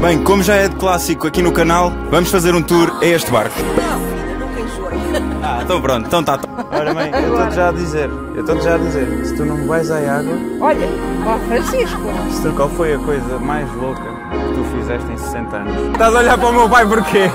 Bem, como já é de clássico aqui no canal, vamos fazer um tour a este barco. Então pronto, então tá. Olha mãe, eu estou-te já a dizer, se tu não me vais à água... Olha, ó Francisco. Qual foi a coisa mais louca que tu fizeste em 60 anos? Estás a olhar para o meu pai porquê?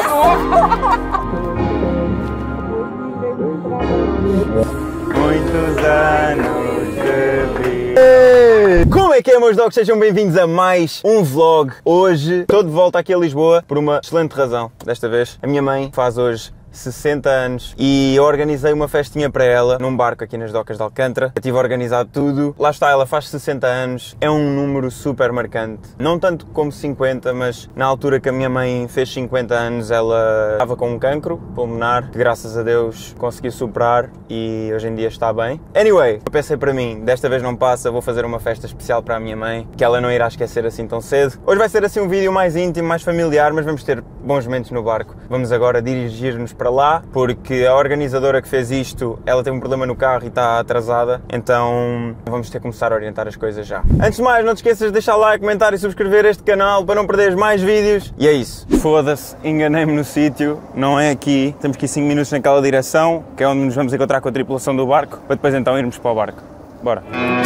Muitos anos de vida. Como é que é, meus dogs? Sejam bem-vindos a mais um vlog. Hoje estou de volta aqui a Lisboa por uma excelente razão. Desta vez, a minha mãe faz hoje 60 anos e eu organizei uma festinha para ela num barco aqui nas docas de Alcântara. Eu tive organizado tudo. Lá está, ela faz 60 anos, é um número super marcante. Não tanto como 50, mas na altura que a minha mãe fez 50 anos, ela estava com um cancro pulmonar, que graças a Deus conseguiu superar e hoje em dia está bem. Anyway, eu pensei para mim, desta vez não passa, vou fazer uma festa especial para a minha mãe, que ela não irá esquecer assim tão cedo. Hoje vai ser assim um vídeo mais íntimo, mais familiar, mas vamos ter bons momentos no barco. Vamos agora dirigir-nos para lá, porque a organizadora que fez isto, ela tem um problema no carro e está atrasada, então vamos ter que começar a orientar as coisas já. Antes de mais, não te esqueças de deixar like, comentar e subscrever este canal para não perderes mais vídeos. E é isso. Foda-se, enganei-me no sítio, não é aqui. Temos que ir 5 minutos naquela direção, que é onde nos vamos encontrar com a tripulação do barco, para depois então irmos para o barco. Bora.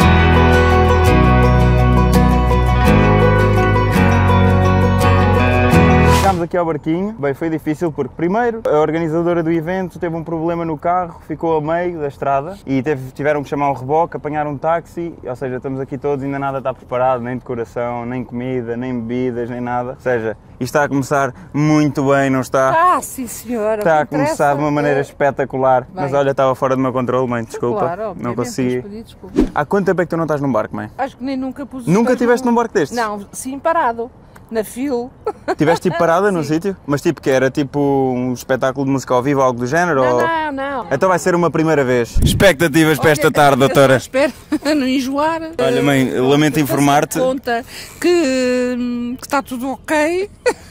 Chegámos aqui ao barquinho, bem, foi difícil porque primeiro a organizadora do evento teve um problema no carro, ficou a meio da estrada e tiveram que chamar um reboque, apanhar um táxi, ou seja, estamos aqui todos, ainda nada está preparado, nem decoração, nem comida, nem bebidas, nem nada, ou seja, isto está a começar muito bem, não está? Ah, sim senhora. Está a começar de uma maneira espetacular, bem, mas olha, estava fora do meu controle, mãe, desculpa, claro, não consegui. Desculpa. Há quanto tempo é que tu não estás num barco, mãe? Acho que nem nunca pus. Nunca estiveste num barco destes? Não, sim, parado. Na fila. Tiveste tipo parada num sítio? Mas tipo que era tipo um espetáculo de música ao vivo ou algo do género? Não, ou... não. Então vai ser uma primeira vez. Expectativas para esta tarde, doutora? Espero não enjoar. Olha mãe, lamento informar-te. Conta que está tudo ok.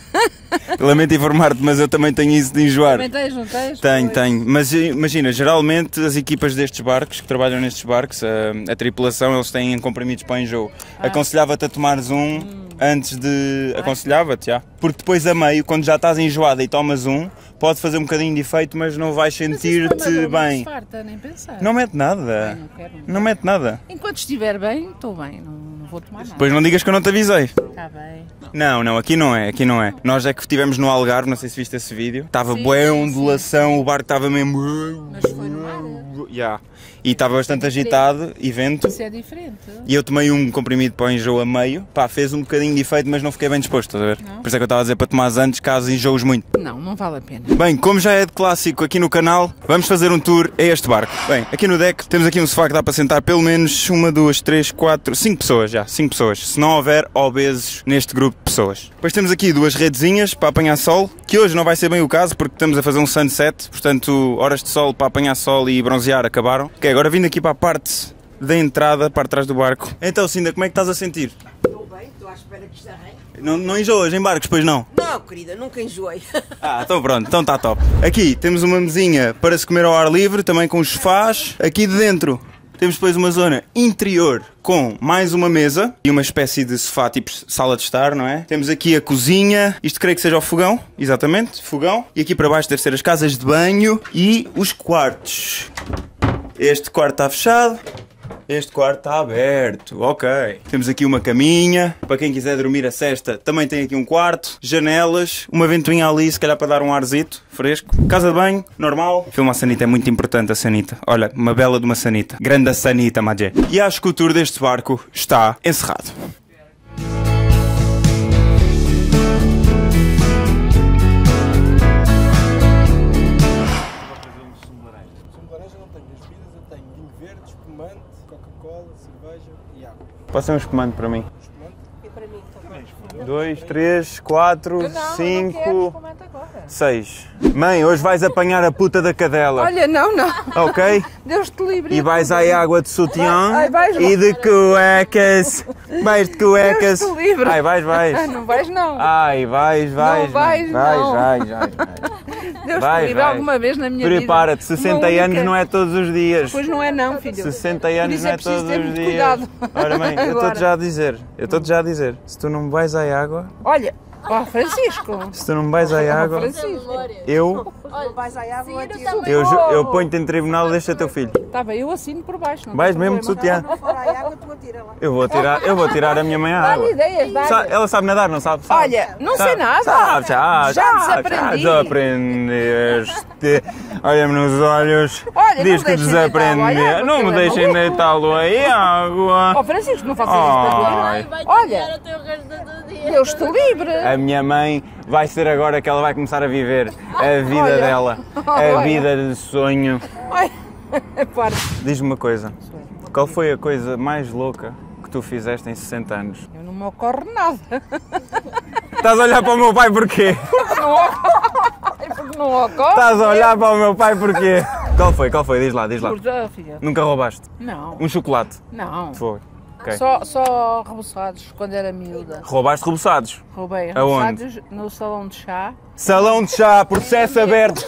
Lamento informar-te, mas eu também tenho isso de enjoar. Também tens, não tens? Tenho. Mas imagina, geralmente as equipas destes barcos, que trabalham nestes barcos, a tripulação, eles têm comprimidos para o enjoo. Aconselhava-te a tomares um antes de... Aconselhava-te, já. Porque depois a meio, quando já estás enjoada e tomas um, pode fazer um bocadinho de efeito, mas não vais sentir-te bem. Farta, nem pensar. Não mete nada. Não quero. Não mete nada. Enquanto estiver bem, estou bem. Não vou tomar nada. Depois não digas que eu não te avisei. Está bem. Não, aqui não é. Nós é que estivemos no Algarve, não sei se viste esse vídeo. Estava bué ondulação, o barco estava mesmo... Mas foi no mar. Yeah. E estava bastante agitado e vento. Isso é diferente. E eu tomei um comprimido para o enjoo a meio. Pá, fez um bocadinho de efeito, mas não fiquei bem disposto, estás a ver? Não. Por isso é que eu estava a dizer para tomares antes, caso enjoes muito. Não vale a pena. Bem, como já é de clássico aqui no canal, vamos fazer um tour a este barco. Bem, aqui no deck temos aqui um sofá que dá para sentar pelo menos 1, 2, 3, 4, 5 pessoas já. 5 pessoas, se não houver obesos neste grupo de pessoas. Depois temos aqui 2 redezinhas para apanhar sol, que hoje não vai ser bem o caso porque estamos a fazer um sunset, portanto horas de sol para apanhar sol e bronzear acabaram. Ok, agora vindo aqui para a parte da entrada, para trás do barco. Então Cinda, como é que estás a sentir? Estou bem, estou à espera que isto arranque. Não enjoas em barcos, pois não? Não, querida, nunca enjoei. Então pronto, então está top. Aqui temos uma mesinha para se comer ao ar livre, também com os sofás. Aqui de dentro temos depois uma zona interior com mais uma mesa e uma espécie de sofá tipo sala de estar, não é? Temos aqui a cozinha, isto creio que seja o fogão, exatamente, fogão. E aqui para baixo deve ser as casas de banho e os quartos. Este quarto está fechado. Este quarto está aberto, ok. Temos aqui uma caminha, para quem quiser dormir a sesta também tem aqui um quarto, janelas, uma ventoinha ali, se calhar para dar um arzito fresco. Casa de banho, normal. Filma a sanita, é muito importante a sanita. Olha, uma bela de uma sanita. Grande a sanita, Magé. E acho que o tour deste barco está encerrado. Passem um espumante para mim. E para mim também. 2, 3, 4, 5, 6. Mãe, hoje vais apanhar a puta da cadela. Olha, não. Ok? Deus te livre. E vais à água de sutiã Vais. e de cuecas. Vais de cuecas. Deus te livre. Ai, vais. Não vais, não. Ai, vais. Não vais, não. Vai. Deus Vai, te livre, vai. alguma vez na minha vida. Prepara-te, 60 anos não é todos os dias. Pois não é não, filho. 60 anos não é preciso todos ter os muito dias. cuidado. Olha mãe, eu estou-te Agora. já a dizer, se tu não me vais à água... Olha, Ó, Francisco. Se tu não me vais à água, Francisco. eu Vais à água, eu ponho-te em tribunal e deixa teu filho. Tá bem, eu assino por baixo. Não Vais tem mesmo de problema. sutiã. fora à água, tu atira lá. Eu vou tirar a minha mãe à água. Dá-lhe ideias, dá-lhe. Ela sabe nadar, não sabe? Sabe. Olha, não Sabe. sei nada. Sabe, já desaprendi. desaprendeste. Olha-me nos olhos. Olha, Diz não que deixem deitá-lo à desaprendi. água, Não que me ele é deixem maluco. deitá-lo aí à água. Ó, Francisco, não faças isso para Ai. ti. Olha, Deus te livre. A minha mãe vai ser agora que ela vai começar a viver a vida Olha. dela. A Olha. vida de sonho. Ai, para. Diz-me uma coisa. Qual foi a coisa mais louca que tu fizeste em 60 anos? Eu não me ocorre nada. Estás a olhar para o meu pai porquê? Porque não ocorre. Estás a olhar para o meu pai porquê? Qual foi? Qual foi? Diz lá, diz lá. Ah, filha. Nunca roubaste? Não, Um chocolate? não. Foi. Ok. Só reboçados, quando era miúda. Roubaste reboçados? Roubei Aonde? reboçados no salão de chá. Salão de chá, processo aberto.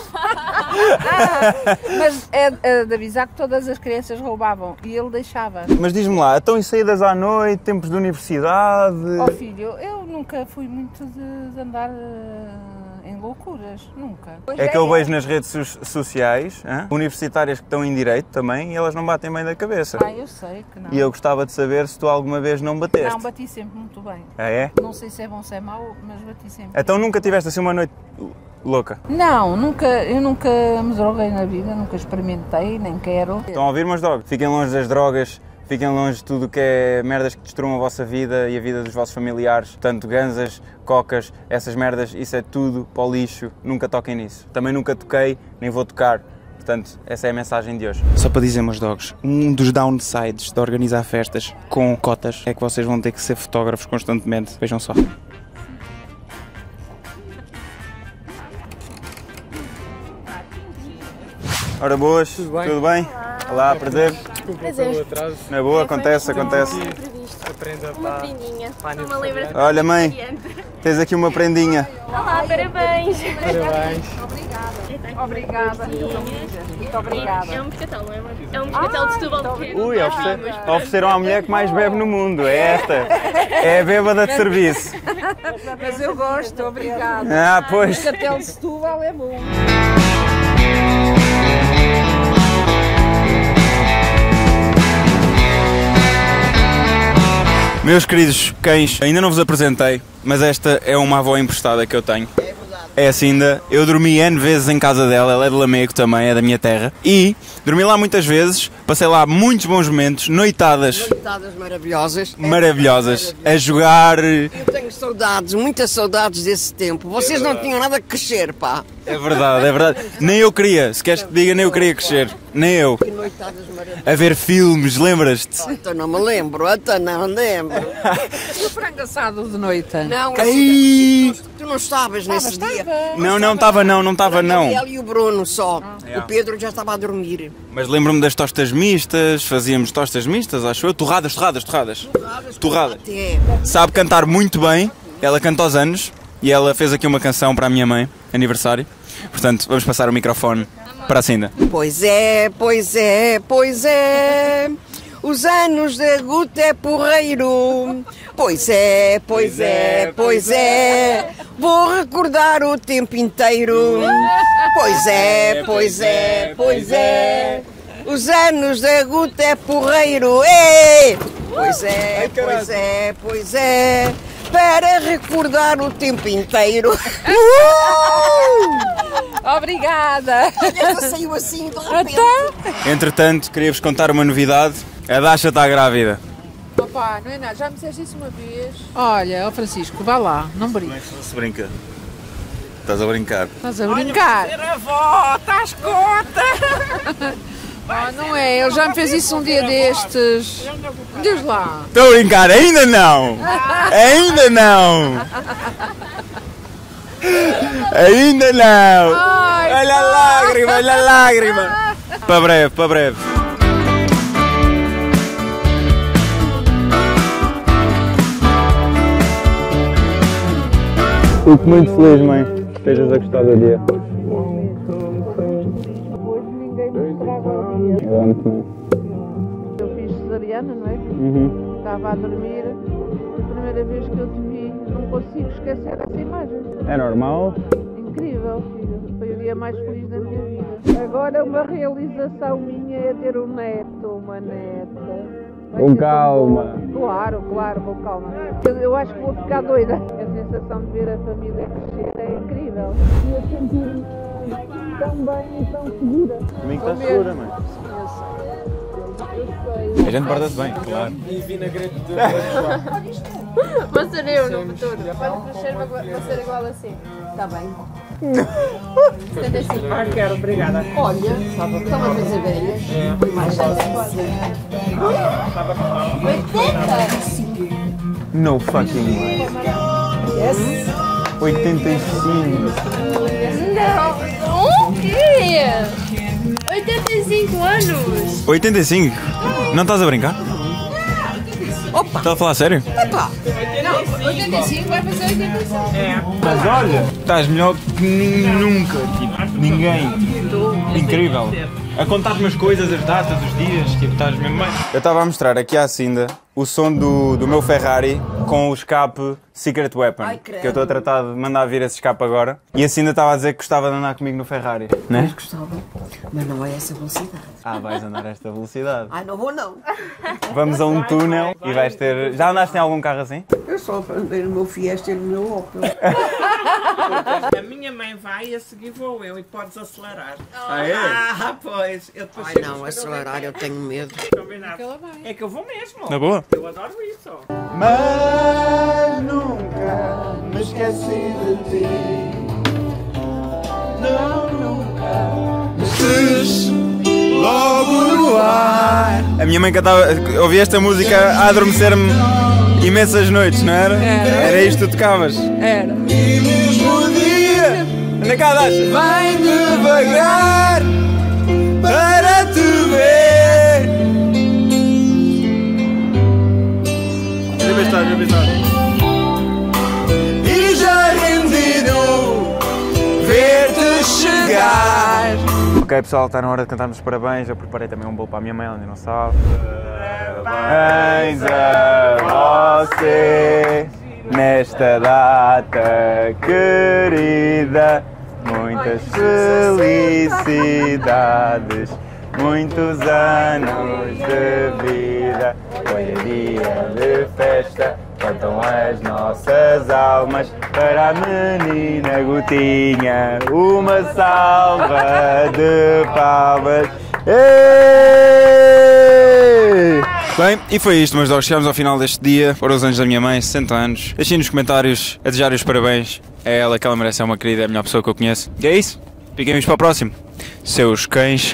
Mas é de avisar que todas as crianças roubavam e ele deixava. Mas diz-me lá, então em saídas à noite, tempos de universidade... Ó filho, eu nunca fui muito de andar em loucuras, nunca. É que eu vejo nas redes sociais, universitárias que estão em direito também, e elas não batem bem da cabeça. Ah, eu sei que não. E eu gostava de saber se tu alguma vez não bateste. Não, bati sempre muito bem. Ah, é? Não sei se é bom ou se é mau, mas bati sempre. Então nunca tiveste assim uma noite louca? Não, eu nunca me droguei na vida, nunca experimentei, nem quero. Estão a ouvir, meus dogs? Fiquem longe das drogas, fiquem longe de tudo que é merdas que destruam a vossa vida e a vida dos vossos familiares. Portanto, ganzas, cocas, essas merdas, isso é tudo para o lixo. Nunca toquem nisso. Também nunca toquei, nem vou tocar. Portanto, essa é a mensagem de hoje. Só para dizer, meus dogs, um dos downsides de organizar festas com cotas é que vocês vão ter que ser fotógrafos constantemente. Vejam só. Ora boas, tudo bem? Olá, prazer. Prazer. Na boa, acontece. Uma prendinha. Uma lembrança. Olha, mãe, tens aqui uma prendinha. Olá, parabéns. Obrigada. Muito obrigada. É um moscatel, não é? É um moscatel de Setúbal pequeno. Ui, ofereceram à mulher que mais bebe no mundo, é esta. É a bêbada de serviço. Mas eu gosto, obrigada. Ah, pois. Até o Setúbal é bom. Meus queridos cães, ainda não vos apresentei, mas esta é uma avó emprestada que eu tenho. É assim ainda, eu dormi N vezes em casa dela, ela é de Lamego também, é da minha terra. E dormi lá muitas vezes, passei lá muitos bons momentos, noitadas Noitadas maravilhosas. maravilhosas, a jogar. Eu tenho saudades, muitas saudades desse tempo. Vocês não tinham nada que crescer, pá. É verdade, é verdade. Nem eu queria, se queres que te diga, nem eu queria crescer. Nem eu. Que noitadas maravilhosas. A ver filmes, lembras-te? Então não me lembro, então não me lembro. E o frango assado de noite? Não, Ai! tu não estavas nesse dia. Não estava não, não estava não. Ele e o Bruno só. É. O Pedro já estava a dormir. Mas lembro-me das tostas mistas, fazíamos tostas mistas, acho eu. Torradas. Torradas. Até. Sabe cantar muito bem, ela canta aos anos e ela fez aqui uma canção para a minha mãe, aniversário. Portanto, vamos passar o microfone para a Cinda. Pois é, pois é, pois é. Os anos da Guta é porreiro. Pois é, pois é, pois é. Vou recordar o tempo inteiro. Pois é, pois é, pois é. Os anos da Guta é porreiro. Ei! Pois é, pois é, pois é. Para recordar o tempo inteiro. Obrigada. Esta saiu assim de repente. Então? Entretanto, queria-vos contar uma novidade. A Dasha está grávida. Opa, não é nada, já me disseste isso uma vez. Olha, ó Francisco, vá lá, não brinques. Não se brinca. Estás a brincar. Estás a brincar? Avó, estás conta? Ah, não é, ele já me fez isso um dia destes. Diz lá. Estou a brincar, ainda não! Ainda não! Ainda não! Ai, Olha a lágrima, olha a lágrima! Para breve, para breve. Fico muito feliz, mãe, que estejas a gostar do dia. Hoje ninguém me estraga o dia. Eu fiz cesariana, não é? Estava a dormir. A primeira vez que eu te vi, nunca consigo esquecer essa imagem. É normal? Incrível, filho. Foi o dia mais feliz da minha vida. Agora uma realização minha é ter um neto, uma neta. Vai Com ser tão calma. bom. Claro, com calma. Eu acho que vou ficar doida. A sensação de ver a família crescer é incrível. E eu sentir-me tão bem e tão segura. Domingo está segura, mãe. A gente porta-se bem, claro. Vou ser eu no futuro. Quando crescer vou ser igual assim. Está bem. 75. Quero, obrigada. Olha, estão a fazer velhas. Mais No fucking way. Yes. 85. Não! O quê? 85 anos! 85? Não estás a brincar? Opa. Estás a falar sério? Opa. Não, 85 vai fazer 85. Mas olha, estás melhor que nunca, tipo, ninguém. Incrível. A contar-me as coisas, as datas, os dias, tipo, estás mesmo bem. Eu estava a mostrar aqui à Cinda o som do meu Ferrari com o escape Secret Weapon. Ai, credo. Que eu estou a tratar de mandar vir esse escape agora. E a Cinda estava a dizer que gostava de andar comigo no Ferrari. Não é? Gostava, mas não é essa velocidade. Ah, vais andar a esta velocidade. Ai, não vou não. Vamos a um túnel e vais ter... Já andaste em algum carro assim? Eu só andei no meu Fiesta e no meu Opel. A minha mãe vai e a seguir vou eu e podes acelerar. Ah, é? Ah, pois. Eu depois Ai chego não, nos acelerar eu tenho medo. combinados. É que eu vou mesmo. Na boa? Eu adoro isso. Mas nunca me esqueci de ti. Não, nunca me esqueci logo no ar. A minha mãe cantava, ouvi esta música a adormecer-me imensas noites, não era? Era isto que tu tocavas? Era. E mesmo dia, anda cá, Dasha. Vai devagar para te ver. Já pensado. E já rendido ver-te chegar. Ok, pessoal, está na hora de cantarmos os parabéns. Eu preparei também um bolo para a minha mãe, ela ainda não sabe. Parabéns a você nesta data querida. Muitas felicidades, muitos anos de vida. Hoje é dia de festa, cantam as nossas almas. Para a menina Gotinha, uma salva de palmas. Ei! Bem, e foi isto, meus dogs. Chegamos ao final deste dia, para os anos da minha mãe, 60 anos. Deixem nos comentários a desejar os parabéns a ela, que ela merece, é uma querida, é a melhor pessoa que eu conheço. E é isso, fiquem para o próximo. Seus cães.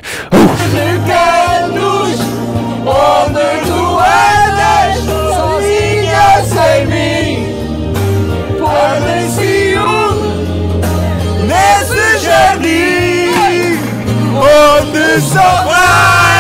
Onde tu andas, sozinha sem mim, podem ciúme nesse jardim, onde só vai.